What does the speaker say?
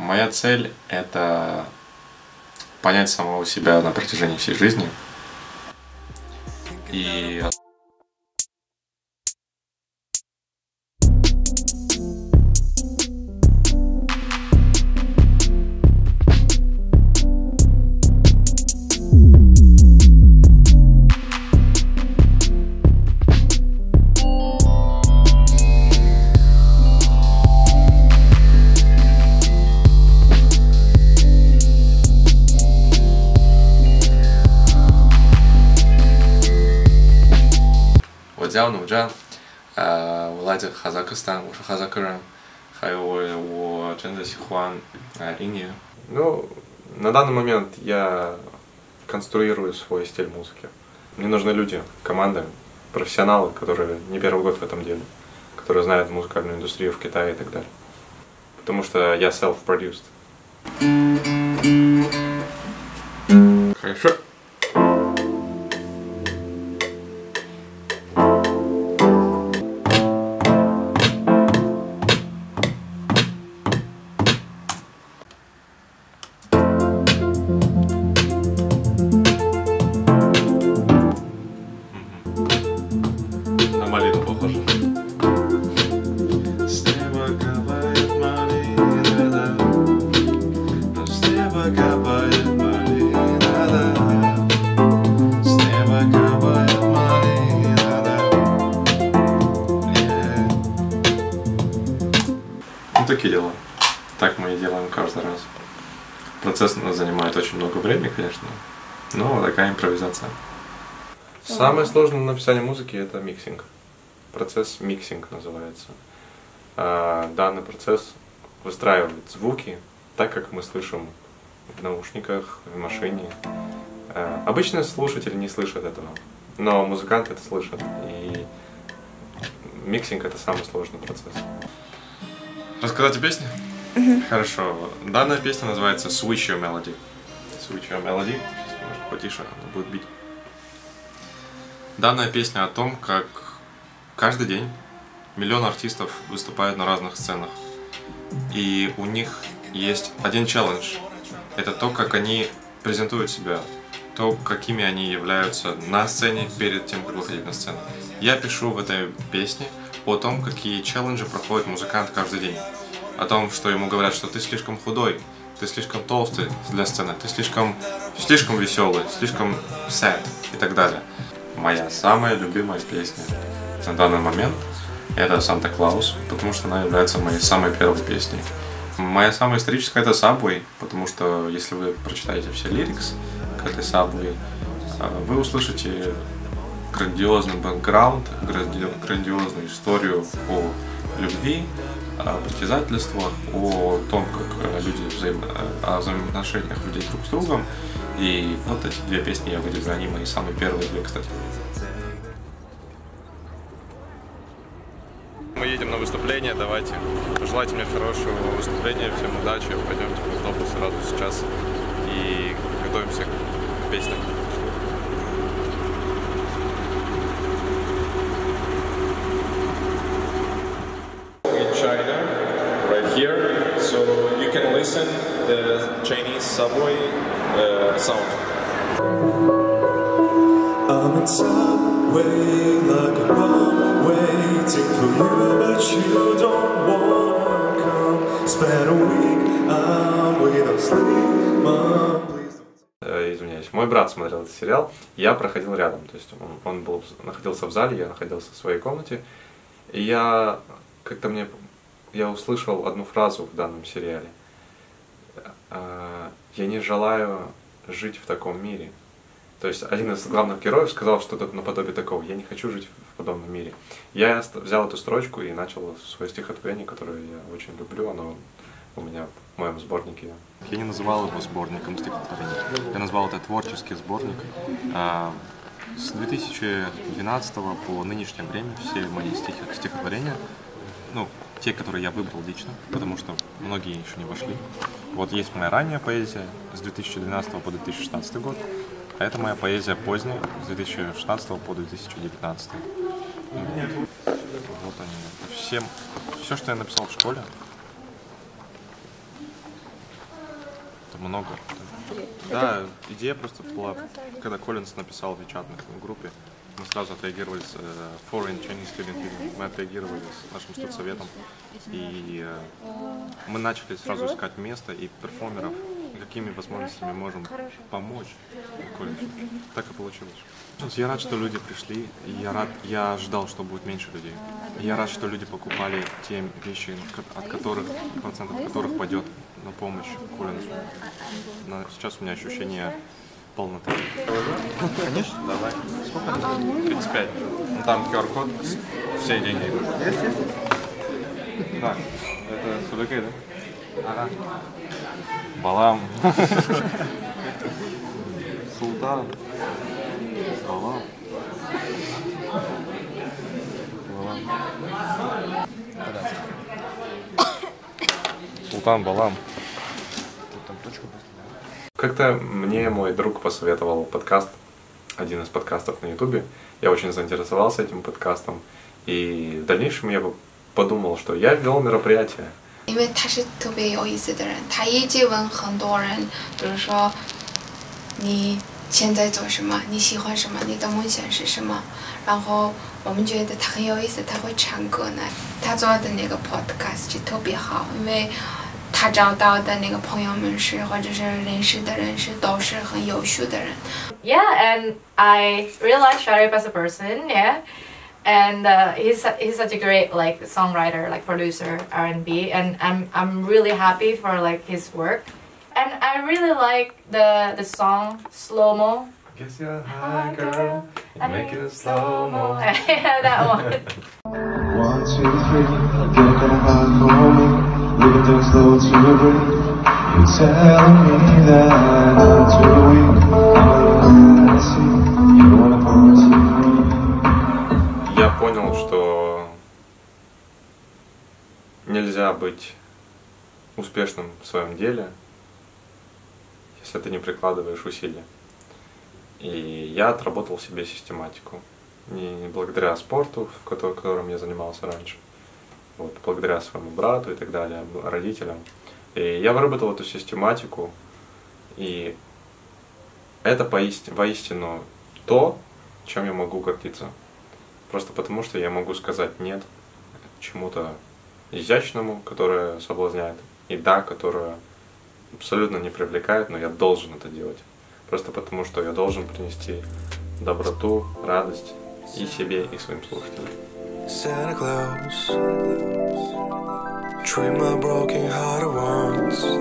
Моя цель – это понять самого себя на протяжении всей жизни. И我来自哈萨克斯坦，我是哈萨克人，还有我真的喜欢音乐。Ну, на данный момент я конструирую свой стиль музыки. Мне нужны люди, команды, профессионалы, которые не первый год в этом деле, которые знают музыкальную индустрию в Китае и так далее. Потому что я self-produced. Хорошо. На малину похоже. С неба капает малина, да. С неба капает малина, да. С неба капает малина, да. Ну, такие дела. Так мы и делаем каждый раз. Процесс у нас занимает очень много времени, конечно, но такая импровизация. Самое сложное в написании музыки — это миксинг. Процесс миксинг называется. Данный процесс выстраивает звуки так, как мы слышим в наушниках, в машине. Обычно слушатели не слышат этого, но музыканты это слышат. И миксинг — это самый сложный процесс. Рассказать о песне? Хорошо. Данная песня называется Switch Your Melody. Switch Your Melody. Сейчас немножко потише, она будет бить. Данная песня о том, как каждый день миллион артистов выступают на разных сценах. И у них есть один челлендж. Это то, как они презентуют себя. То, какими они являются на сцене перед тем, как выходить на сцену. Я пишу в этой песне о том, какие челленджи проходит музыкант каждый день. О том, что ему говорят, что ты слишком худой, ты слишком толстый для сцены, ты слишком веселый, слишком sad и так далее. Моя самая любимая песня на данный момент — это «Санта Клаус», потому что она является моей самой первой песней. Моя самая историческая — это «Subway», потому что если вы прочитаете все лирикс к этой «Subway», вы услышите грандиозный бэкграунд, грандиозную историю о любви, о притязательствах, о том, как о взаимоотношениях людей друг с другом. И вот эти две песни я выделю, они мои самые первые две, кстати. Мы едем на выступление, давайте. Пожелайте мне хорошего выступления, всем удачи, пойдемте в автобус сразу сейчас и готовимся к песням. In China, right here, so you can listen the Chinese subway sound. I'm in subway like a bomb, waiting for you, but you don't wanna come. Spend a week, I'm without sleep, mom, please. Извиняюсь, мой брат смотрел этот сериал, я проходил рядом, то есть он находился в зале, я находился в своей комнате, и я услышал одну фразу в данном сериале. Я не желаю жить в таком мире. То есть один из главных героев сказал что-то наподобие такого: я не хочу жить в подобном мире. Я взял эту строчку и начал свое стихотворение, которое я очень люблю, оно у меня в моем сборнике. Я не называл его сборником стихотворений, я назвал это творческий сборник. С 2012 по нынешнее время все мои стихотворения, ну, те, которые я выбрал лично, потому что многие еще не вошли. Вот есть моя ранняя поэзия с 2012 по 2016 год, а это моя поэзия поздняя с 2016 по 2019. Вот они. Все, что я написал в школе, много. Да, идея просто была, когда Коллинз написал в чатных группе, мы сразу отреагировали с Foreign Chinese Student Union, мы отреагировали с нашим студсоветом, и мы начали сразу искать место и перформеров, какими возможностями можем помочь Коллинзу. Так и получилось. Я рад, что люди пришли, и я ждал, что будет меньше людей. Я рад, что люди покупали те вещи, процент от которых пойдет на помощь Коллинзу. Сейчас у меня ощущение полноты. Конечно, давай. Сколько? 35. Ну, там QR-код, все деньги идут. Есть. Так, это Судакей, да? Ага. Балам. Султан. Балам. Султан Балам. Как-то мне мой друг посоветовал подкаст, один из подкастов на Ютубе. Я очень заинтересовался этим подкастом. И в дальнейшем я подумал, что я вел мероприятие. 因为他是特别有意思的人，他一直问很多人，比如说你现在做什么，你喜欢什么，你的梦想是什么，然后我们觉得他很有意思，他会唱歌呢。他做的那个 podcast 就特别好，因为他找到的那个朋友们是或者是认识的人是都是很优秀的人。 Yeah, and I really like Sharif as a person. Yeah. And he's such a great like songwriter, like producer, R&B, and I'm really happy for like his work. And I really like the song Slow Mo. Guess you're a high girl, and make it slow mo. Yeah, that one. 1, 2, 3, get on high for me, leave it slow to breathe. You're telling me that I'm too weak. I see you wanna promise me. Я понял, что нельзя быть успешным в своем деле, если ты не прикладываешь усилия. И я отработал себе систематику. Не благодаря спорту, которым я занимался раньше, вот, благодаря своему брату и так далее, родителям. И я выработал эту систематику, и это воистину то, чем я могу гордиться. Просто потому, что я могу сказать «нет» чему-то изящному, которое соблазняет, и «да», которое абсолютно не привлекает, но я должен это делать. Просто потому, что я должен принести доброту, радость и себе, и своим слушателям. Santa Claus, treat my broken heart at once.